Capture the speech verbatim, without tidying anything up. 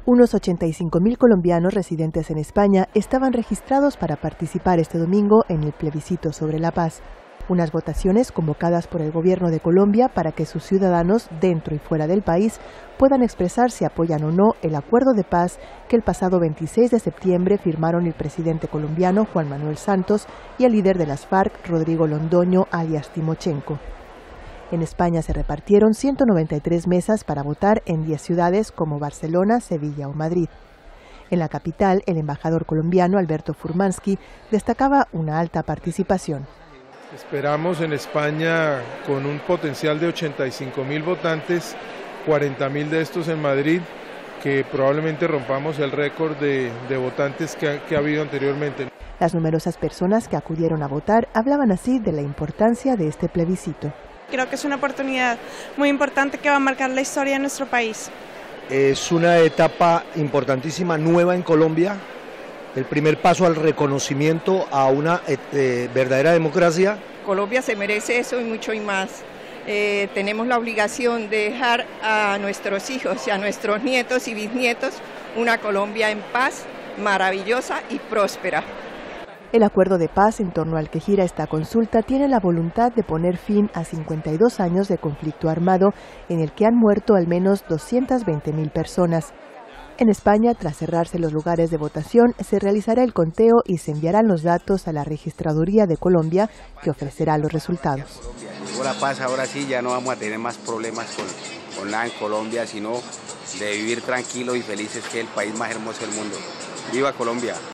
Unos ochenta y cinco mil colombianos residentes en España estaban registrados para participar este domingo en el plebiscito sobre la paz. Unas votaciones convocadas por el gobierno de Colombia para que sus ciudadanos, dentro y fuera del país, puedan expresar si apoyan o no el acuerdo de paz que el pasado veintiséis de septiembre firmaron el presidente colombiano Juan Manuel Santos y el líder de las FARC, Rodrigo Londoño, alias Timochenko. En España se repartieron ciento noventa y tres mesas para votar en diez ciudades como Barcelona, Sevilla o Madrid. En la capital, el embajador colombiano Alberto Furmansky destacaba una alta participación. Esperamos en España con un potencial de ochenta y cinco mil votantes, cuarenta mil de estos en Madrid, que probablemente rompamos el récord de, de votantes que ha, que ha habido anteriormente. Las numerosas personas que acudieron a votar hablaban así de la importancia de este plebiscito. Creo que es una oportunidad muy importante que va a marcar la historia de nuestro país. Es una etapa importantísima, nueva en Colombia, el primer paso al reconocimiento a una eh, verdadera democracia. Colombia se merece eso y mucho y más. Eh, tenemos la obligación de dejar a nuestros hijos y a nuestros nietos y bisnietos una Colombia en paz, maravillosa y próspera. El acuerdo de paz en torno al que gira esta consulta tiene la voluntad de poner fin a cincuenta y dos años de conflicto armado en el que han muerto al menos doscientas veinte mil personas. En España, tras cerrarse los lugares de votación, se realizará el conteo y se enviarán los datos a la Registraduría de Colombia, que ofrecerá los resultados. Llegó la paz, ahora sí ya no vamos a tener más problemas con, con nada en Colombia, sino de vivir tranquilos y felices, que es el país más hermoso del mundo. ¡Viva Colombia!